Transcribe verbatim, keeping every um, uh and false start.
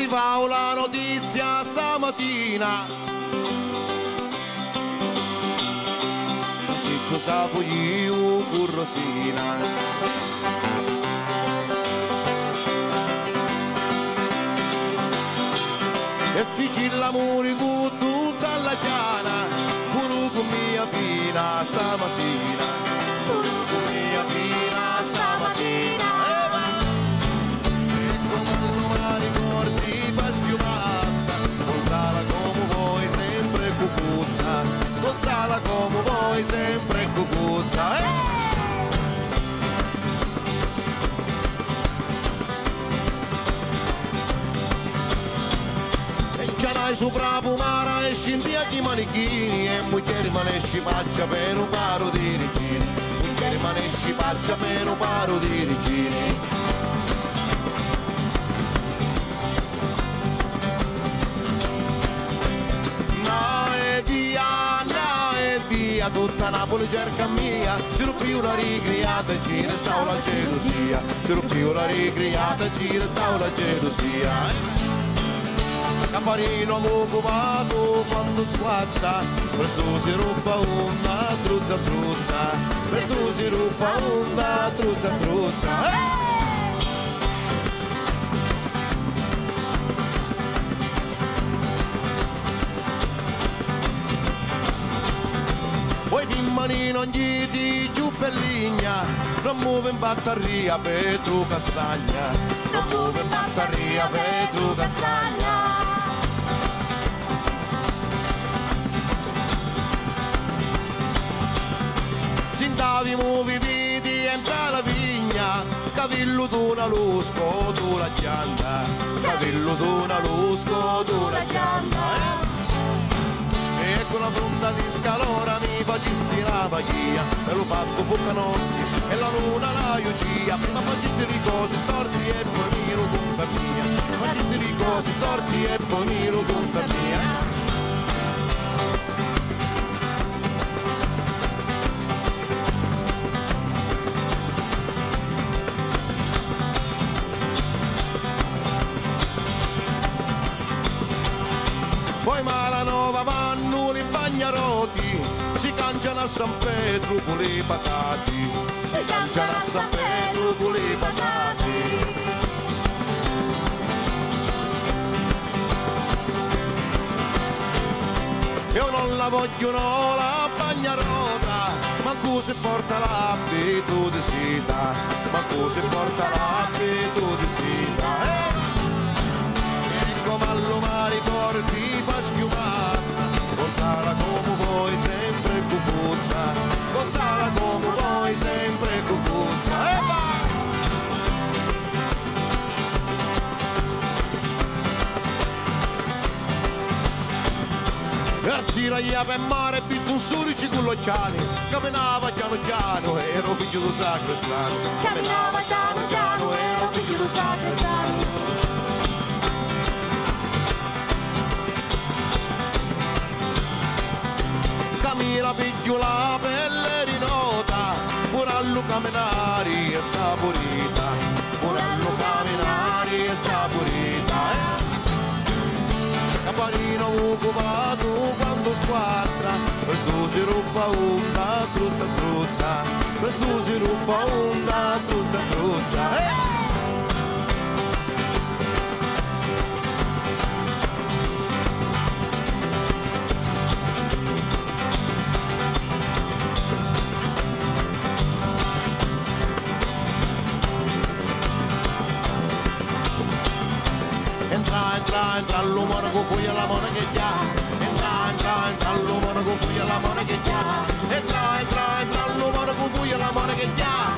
arrivava la notizia stamattina, Ciccio sapo io con Rosina. E feci l'amore con tutta la chiana, pure con mia fina stamattina, pure con mia fina stamattina. E come domani corti fa schiumazza, Gonzala come vuoi sempre cucuzza, Gonzala come vuoi sempre cucuzza. Eh? Sopra Pumara e scindia di manichini e moglie rimanesci paccia per un paro di regini, moglie rimanesci paccia per un paro di regini. No e via, no e via, tutta Napoli cerca mia, se non più la ricriata e ci resta una gelosia, se non più la ricriata e ci resta una gelosia. Campanino occupato quando sguazza, presto si ruba una truzza truzza, presto si ruba una truzza truzza. Eh! Poi Pimmanino gli di giù pelligna, non muove in batteria Petru Castagna, non muove in batteria Petru Castagna. Sindavi muovi vidi entra la vigna, cavillo d'una lusco tu la chianda, cavillo d'una lusco tu la chianda. Eh? E con la fronda di scalora mi facisti la vachia, e lo fatto poca notti e la luna la iugia, ma facisti le cose storti e poi mi lo conta mia, facisti le cose storti e poi mi lo conta mia. Poi Malanova vanno in Bagnaroti, si cangiano a San Pietro con le patate, si cangiano a San Pietro con le patate. Io non la voglio no, la Bagnarota, manco se porta l'abitudine, manco se porta l'abitudine. Eh? Come all'omari porti fa schiumazza, Gonzala come vuoi sempre cucuzza, Gonzala come vuoi sempre cucuzza. E va! Arziraia per mare pitto un surici con l'occhiali, camminava piano piano, ero figlio di sacrestano, camminava piano piano, ero figlio di sacrestano. Camila piglio la pelle rinota, purallo camminari e saporita, purallo camminari e saporita. Eh? Campanino occupato quando squarza, questo si ruba una truzza truzza, questo si ruba una truzza truzza. Eh? Entra, entra, entra all'umore con cui la mona che già, entra, entra, entra all'umore con cui la mona che già, entra, entra, entra all'umore con cui la mona che già.